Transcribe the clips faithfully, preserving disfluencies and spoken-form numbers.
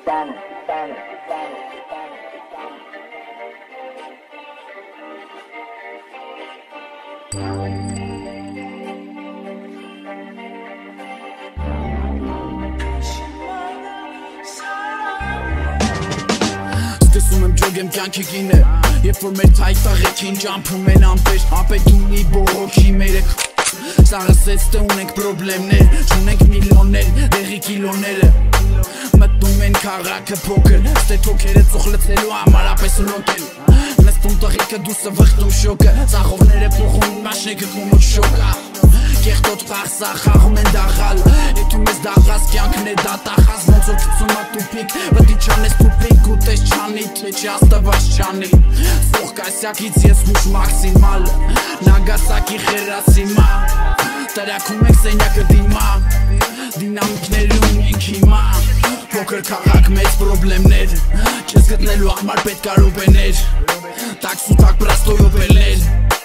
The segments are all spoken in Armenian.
Սկսում եմ ջոգեմ կյանքի գինը, երբ որ մեր թայք տաղեքին ճամփում են ամպեր, ապետունի բողոքի մերեք Սաղսեց թե ունենք պրոբլեմներ, չունենք միլիոններ, դեղի կիլոները Մտնում են քաղաքը փոքր, ստե թոքերը ծոխլծելու համար ապես լոտ են Նստում տղիկը դուսը վխտում շոկը, ծախողները փոխում մաշնեկը կոմոտ շոկա Կեղտոտ պախսա խաղում են դաղալ, եթում ես դաղաս կյանքն է դատախազ Ոնց որ կծումա տուպիկ, վտի չանես տուպիկ ու տես չանի, թե չի աստված չանի Սող կասյակից ես հուշ մաքսիմալ, նագասակի խերասիմա Տրյակում ենք սենյակը դիմա, դինամիկներում ենք հիմա Փոքր քաղաք մեծ պրոբլեմներ, չես գտնելու համար պետք է ռոպեներ Տաքս ու տակ պրաստոյոպելներ,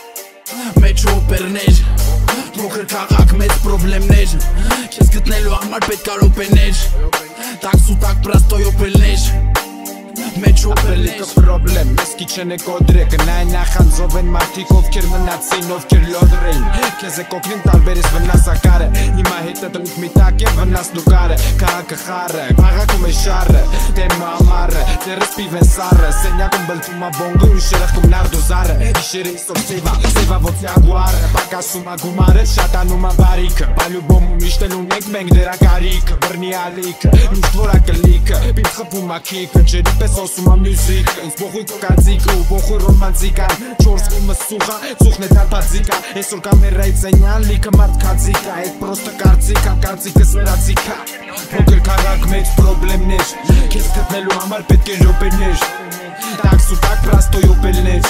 մեջ օպերներ Փոքր քաղաք մեծ պրոբլեմներ, չես գտնելու համար պետք է ռոպեներ Տաքս ու տակ պրաստոյոպելներ Մեջ օպերներ պրոբլեմ, ես քիչ են կոդրեք Նայն նախանձով են մարդիկ ովքեր մնացին, ովքեր լոդրեին Քեզ է կոքնին տարբերես վնասակարը Հիմա հետը տնիկ մի տակ է վնասնու կարը Քաղաքը խարը, քաղաքում է շարը Տերմը ամարը, դերս պիվ են սարը Սենյակում բլթում ա բոնգը ու շերախքում նարդոզարը Իշերը իսով սեվա, սեվա ոց յագուարը Պակասում ա գումարը, շատանում ա բարիքը Բալյուբոմում միշտ էլ ունենք մենք դերա կարիքը Բրնի ալիքը, միշտ որ ա կլիքը Պիտ խպում ա քիքը, ջերի պես osum am music Ինձ բողույք կածիկը ու բողույ ռոմանտիկան Չորս կումը սուղա, ծուխն է դարպացիկա Այսօր կամերայից ենյան լիքը մարդ կածիկա Այդ պրոստը կարծիկա, կարծիկս վերացիկա Փոքր քաղաք մեծ պրոբլեմներ Քեզ գտնելու համար պետք է ռոպերներ Տաքս ու տակ պրաստոյոպելներ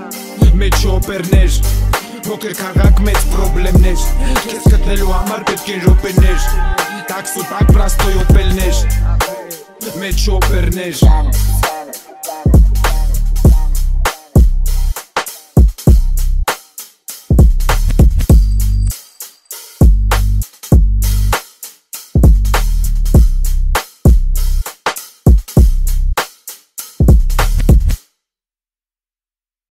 Մեջ օպերներ Փոքր քաղաք մեծ պրոբլեմներ Քեզ գտնելու համար պետք է ռոպերներ Տաքս ու տակ պրաստոյոպելներ Մեջ օպերներ